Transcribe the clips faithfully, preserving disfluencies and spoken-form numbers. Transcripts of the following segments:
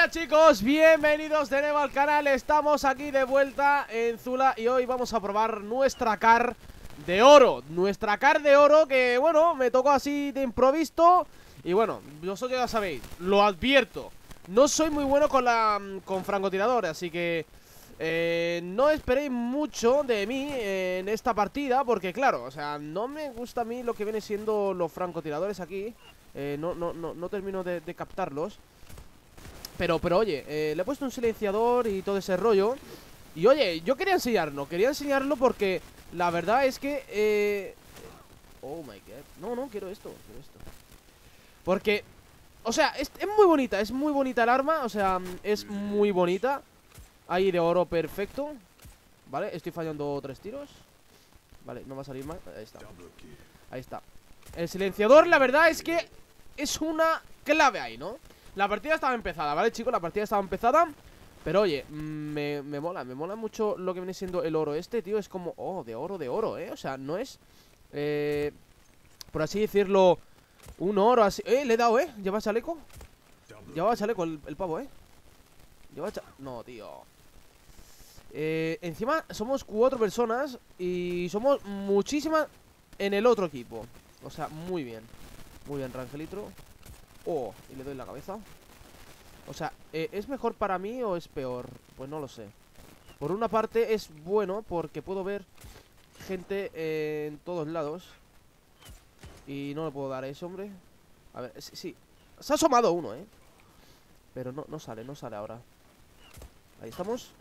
Hola chicos, bienvenidos de nuevo al canal. Estamos aquí de vuelta en Zula y hoy vamos a probar nuestra car de oro. Nuestra car de oro que, bueno, me tocó así de improviso. Y bueno, vosotros ya sabéis, lo advierto, no soy muy bueno con la con francotiradores, así que eh, no esperéis mucho de mí en esta partida, porque claro, o sea, no me gusta a mí lo que viene siendo los francotiradores aquí. eh, no, no, no, no termino de, de captarlos. Pero, pero oye, eh, le he puesto un silenciador y todo ese rollo. Y oye, yo quería enseñarlo, quería enseñarlo porque la verdad es que eh... Oh my god, no, no, quiero esto, quiero esto. Porque, o sea, es, es muy bonita, es muy bonita el arma. O sea, es muy bonita. Ahí de oro perfecto. Vale, estoy fallando tres tiros. Vale, no va a salir mal, ahí está. Ahí está. El silenciador, la verdad es que es una clave ahí, ¿no? La partida estaba empezada, ¿vale, chicos? La partida estaba empezada. Pero oye, me, me mola, me mola mucho lo que viene siendo el oro este, tío. Es como, oh, de oro, de oro, ¿eh? O sea, no es, eh, por así decirlo, un oro así. Eh, le he dado, ¿eh? ¿Lleva chaleco? Lleva chaleco el, el pavo, ¿eh? Lleva chaleco. No, tío. Eh, encima somos cuatro personas y somos muchísimas en el otro equipo. O sea, muy bien. Muy bien, Rangelitro. Oh, y le doy la cabeza. O sea, eh, ¿es mejor para mí o es peor? Pues no lo sé. Por una parte es bueno porque puedo ver gente eh, en todos lados. Y no le puedo dar a ese hombre. A ver, sí, sí. Se ha asomado uno, eh. Pero no, no sale, no sale ahora. Ahí estamos.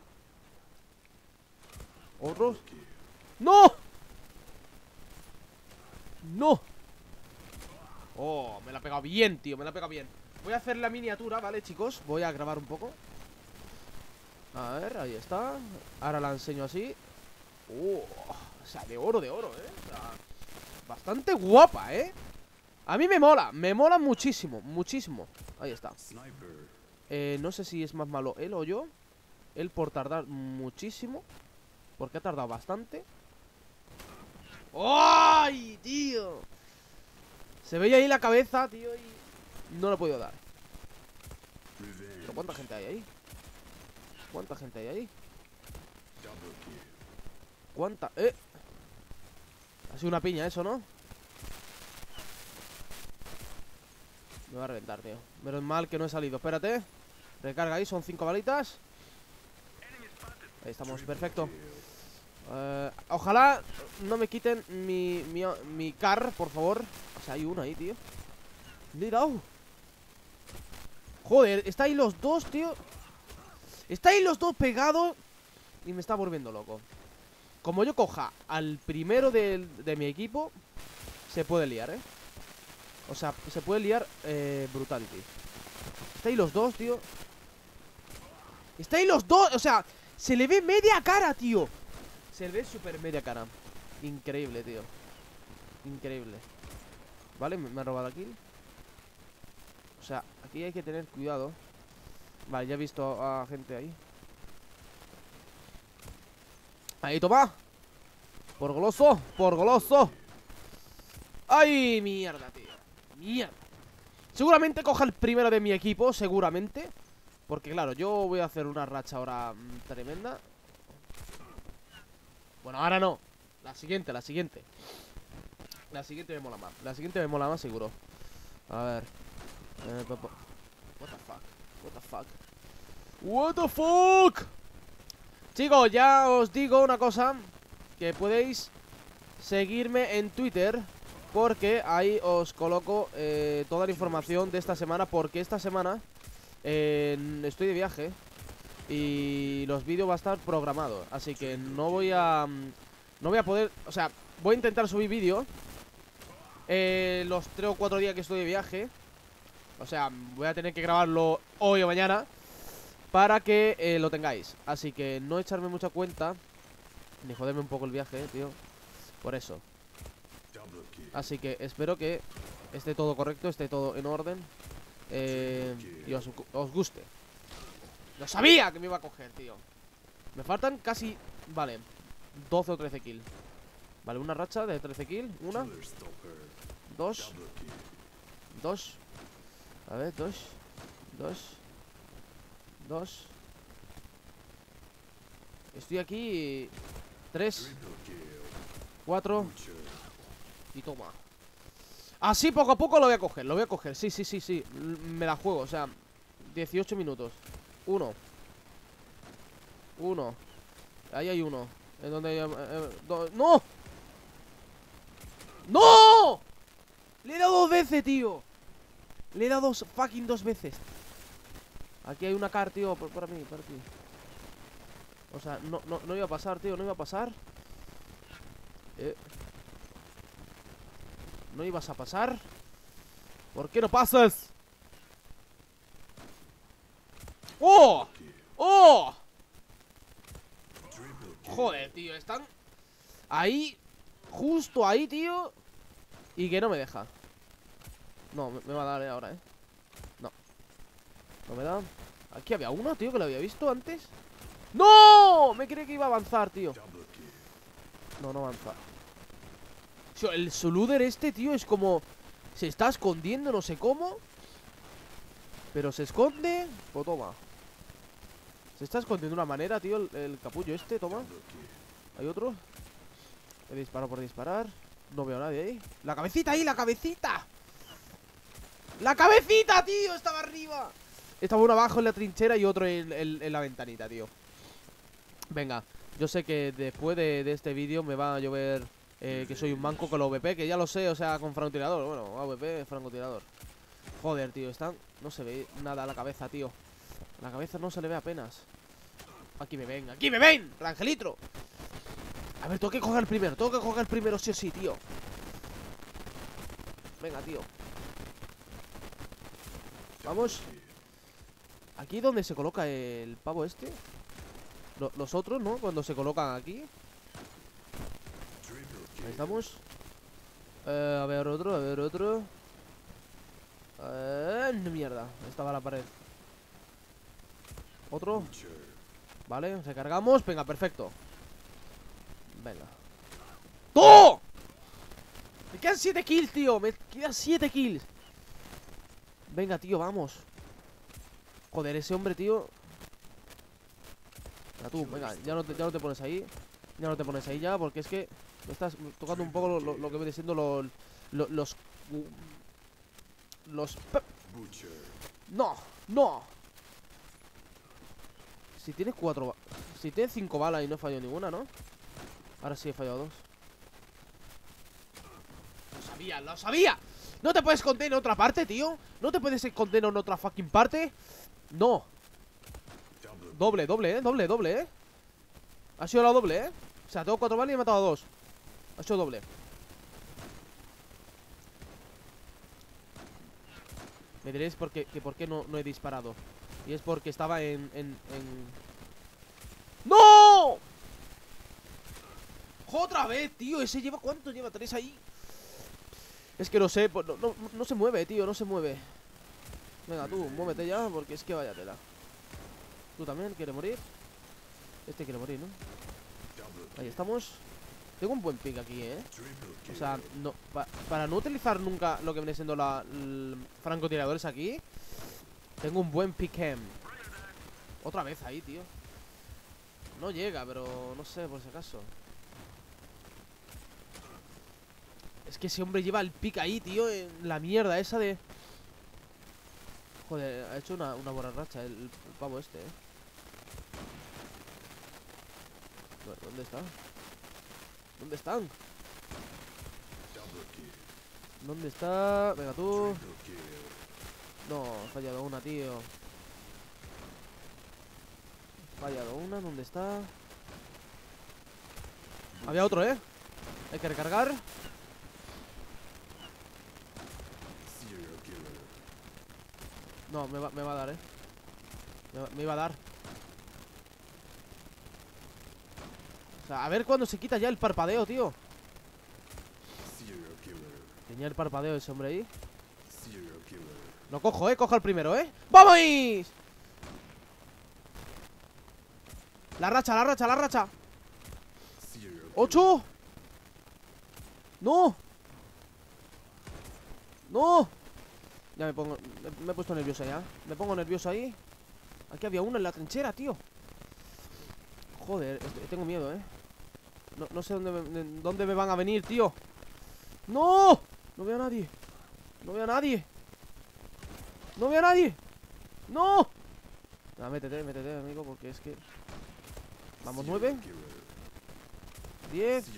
Otros. ¡No! ¡No! Oh, me la ha pegado bien, tío, me la ha pegado bien. Voy a hacer la miniatura, ¿vale, chicos? Voy a grabar un poco. A ver, ahí está. Ahora la enseño así. Oh, o sea, de oro, de oro, ¿eh? O sea, bastante guapa, ¿eh? A mí me mola, me mola muchísimo, muchísimo. Ahí está. eh, No sé si es más malo él o yo. Él por tardar muchísimo, porque ha tardado bastante. ¡Ay, tío! Se veía ahí la cabeza, tío, y no lo he podido dar. ¿Pero cuánta gente hay ahí? ¿Cuánta gente hay ahí? ¿Cuánta? ¡Eh! Ha sido una piña eso, ¿no? Me va a reventar, tío. Menos mal que no he salido. Espérate. Recarga ahí, son cinco balitas. Ahí estamos, perfecto. eh, Ojalá no me quiten mi, mi, mi car, por favor. O sea, hay uno ahí, tío. Le he dado. Joder, está ahí los dos, tío. Está ahí los dos pegados y me está volviendo loco. Como yo coja al primero de, de mi equipo, se puede liar, ¿eh? O sea, se puede liar eh, Brutality. Está ahí los dos, tío. Está ahí los dos, o sea, se le ve media cara, tío. Se le ve súper media cara. Increíble, tío. Increíble. Vale, me, me ha robado la kill. O sea, aquí hay que tener cuidado. Vale, ya he visto a, a gente ahí. Ahí, toma. Por goloso, por goloso. ¡Ay, mierda, tío! Mierda. Seguramente coja el primero de mi equipo, seguramente. Porque claro, yo voy a hacer una racha ahora mmm, tremenda. Bueno, ahora no. La siguiente, la siguiente. La siguiente me mola más. La siguiente me mola más, seguro. A ver. Eh, what the fuck. What the fuck. What the fuck. Chicos, ya os digo una cosa. Que podéis seguirme en Twitter, porque ahí os coloco eh, toda la información de esta semana. Porque esta semana eh, estoy de viaje y los vídeos va a estar programados. Así que no voy a No voy a poder, o sea, voy a intentar subir vídeo eh, los tres o cuatro días que estoy de viaje. O sea, voy a tener que grabarlo hoy o mañana para que eh, lo tengáis. Así que no echarme mucha cuenta ni joderme un poco el viaje, eh, tío. Por eso. Así que espero que esté todo correcto, esté todo en orden eh, y os, os guste. Lo sabía que me iba a coger, tío. Me faltan casi, vale, doce o trece kills. Vale, una racha de trece kills. Una. Dos. Dos. A ver, dos. Dos. Dos. Estoy aquí. Tres. Cuatro. Y toma. Así poco a poco lo voy a coger. Lo voy a coger, sí, sí, sí, sí. Me la juego, o sea, dieciocho minutos. Uno. Uno. Ahí hay uno. En donde hay, eh, eh, do... ¡No! ¡No! Le he dado dos veces, tío. Le he dado dos, fucking dos veces. Aquí hay una car, tío, por, por mí, por aquí. O sea, no, no, no iba a pasar, tío, no iba a pasar. Eh. No ibas a pasar. ¿Por qué no pasas? ¡Oh! ¡Oh! Joder, tío, están ahí. Justo ahí, tío. Y que no me deja. No, me, me va a dar eh, ahora, eh. No. No me da. Aquí había uno, tío, que lo había visto antes. ¡No! Me creí que iba a avanzar, tío. No, no avanza. Tío, el Soluder este, tío, es como... Se está escondiendo, no sé cómo. Pero se esconde. Pues toma. Se está escondiendo de una manera, tío, el, el capullo este, toma. Hay otro. He disparado por disparar. No veo a nadie ahí. ¡La cabecita ahí, la cabecita! ¡La cabecita, tío! Estaba arriba. Estaba uno abajo en la trinchera y otro en, en, en la ventanita, tío. Venga, yo sé que después de, de este vídeo me va a llover eh, que soy un manco con la A V P, que ya lo sé, o sea, con francotirador. Bueno, A V P, francotirador. Joder, tío, están... No se ve nada a la cabeza, tío. La cabeza no se le ve apenas. Aquí me ven, aquí me ven, Rangelitro. A ver, tengo que coger el primero, tengo que coger el primero sí o sí, tío. Venga, tío. Vamos. Aquí donde se coloca el pavo este. Lo, Los otros, ¿no? Cuando se colocan aquí. Ahí estamos. eh, A ver otro, a ver otro. eh, Mierda, estaba la pared. Otro. Vale, recargamos, venga, perfecto. Venga. ¡Oh! Me quedan siete kills, tío. Me quedan siete kills. Venga, tío, vamos. Joder, ese hombre, tío. Venga, tú, venga, ya no, te, ya no te pones ahí. Ya no te pones ahí ya, porque es que me estás tocando un poco lo, lo, lo que viene siendo lo, lo, los... Los... No, no. Si tienes cuatro... Si tienes cinco balas y no he fallado ninguna, ¿no? Ahora sí he fallado dos. Lo sabía, lo sabía. ¿No te puedes esconder en otra parte, tío? ¿No te puedes esconder en otra fucking parte? No. Doble, doble, eh, doble, doble, eh. Ha sido la doble, eh. O sea, tengo cuatro balas y he matado a dos. Ha sido doble. Me diréis por qué, que por qué no, no he disparado. Y es porque estaba en, en, en... ¡No! ¡Otra vez, tío! ¿Ese lleva cuánto? Lleva tres ahí. Es que no sé, no, no, no se mueve, tío, no se mueve. Venga, tú, muévete ya, porque es que vaya tela. ¿Tú también quieres morir? Este quiere morir, ¿no? Ahí estamos. Tengo un buen pick aquí, ¿eh? O sea, no, pa, para no utilizar nunca lo que viene siendo la, la francotiradores aquí, tengo un buen pick em. Otra vez ahí, tío. No llega, pero no sé, por si acaso. Es que ese hombre lleva el pick ahí, tío, en la mierda esa de... Joder, ha hecho una, una buena racha el, el pavo este, eh. ¿Dónde está? ¿Dónde están? ¿Dónde está? Venga tú. No, he fallado una, tío. He fallado una, ¿dónde está? Había otro, ¿eh? Hay que recargar. No, me va, me va a dar, ¿eh? Me, va, me iba a dar. O sea, a ver cuándo se quita ya el parpadeo, tío. Tenía el parpadeo ese hombre ahí. Lo cojo, ¿eh? Cojo el primero, ¿eh? ¡Vamos! La racha, la racha, la racha. ¡Ocho! ¡No! ¡No! Ya me pongo... Me he puesto nervioso ya. Me pongo nervioso ahí. Aquí había uno en la trinchera, tío. Joder, estoy- tengo miedo, eh. No, no sé dónde me, dónde me van a venir, tío. ¡No! No veo a nadie. No veo a nadie. No veo a nadie. ¡No! Ah, métete, métete, amigo, porque es que... Vamos, nueve. Diez.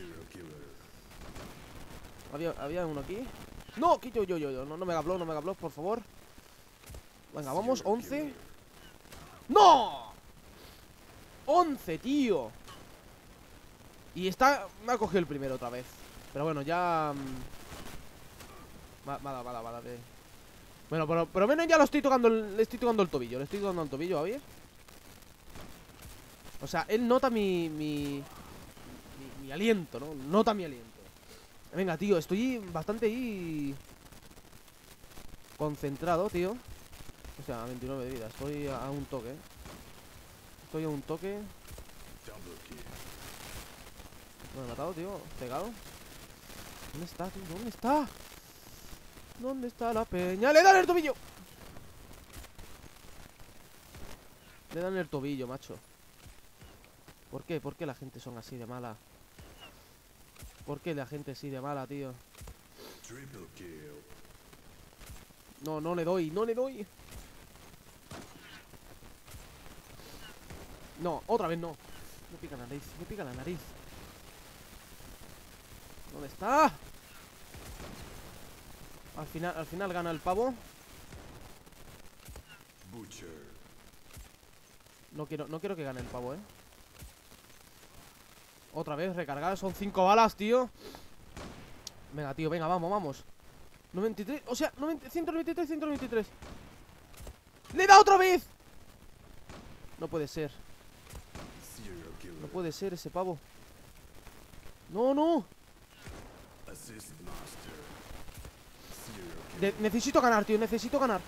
Había, había uno aquí. ¡No! Quito yo, yo, yo. No, no me haga no me haga por favor. Venga, vamos, once. ¡No! once, tío. Y está... Me ha cogido el primero otra vez. Pero bueno, ya... Vale, vale, vale, vale. Bueno, pero por lo menos ya lo estoy tocando el, Le estoy tocando el tobillo. Le estoy tocando el tobillo, a ver. O sea, él nota mi... Mi, mi, mi aliento, ¿no? Nota mi aliento. Venga, tío, estoy bastante ahí concentrado, tío. O sea, veintinueve de vida. Estoy a, a un toque. Estoy a un toque. Me he matado, tío. Pegado. ¿Dónde está, tío? ¿Dónde está? ¿Dónde está la peña? ¡Le dan el tobillo! Le dan el tobillo, macho. ¿Por qué? ¿Por qué la gente son así de mala? ¿Por qué la gente así de mala, tío? No, no le doy, no le doy. No, otra vez no. Me pica la nariz, me pica la nariz. ¿Dónde está? Al final, al final gana el pavo. No quiero, no quiero que gane el pavo, eh. Otra vez, recargar, son cinco balas, tío. Venga, tío, venga, vamos, vamos. noventa y tres, o sea, noventa, ciento noventa y tres, ciento noventa y tres. ¡Le da otra vez! No puede ser. No puede ser ese pavo. No, no. De- necesito ganar, tío, necesito ganar.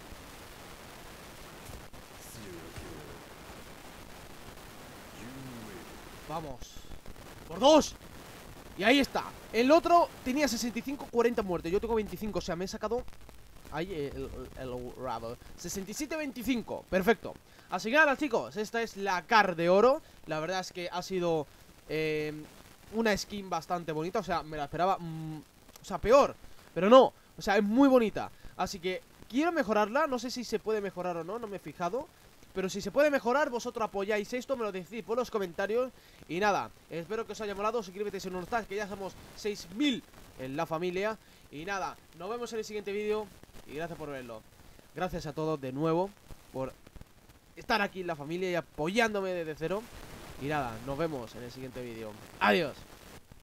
Vamos. Por dos. Y ahí está. El otro tenía sesenta y cinco, cuarenta muertes. Yo tengo veinticinco, o sea, me he sacado ahí el, el, el rabo. sesenta y siete, veinticinco. Perfecto. Así que nada, chicos, esta es la car de oro. La verdad es que ha sido eh, una skin bastante bonita. O sea, me la esperaba mmm, o sea, peor, pero no, o sea, es muy bonita. Así que quiero mejorarla. No sé si se puede mejorar o no, no me he fijado. Pero si se puede mejorar, vosotros apoyáis esto, me lo decís por los comentarios. Y nada, espero que os haya molado. Suscríbete si no lo estás, que ya somos seis mil en la familia. Y nada, nos vemos en el siguiente vídeo. Y gracias por verlo. Gracias a todos de nuevo por estar aquí en la familia y apoyándome desde cero. Y nada, nos vemos en el siguiente vídeo. Adiós.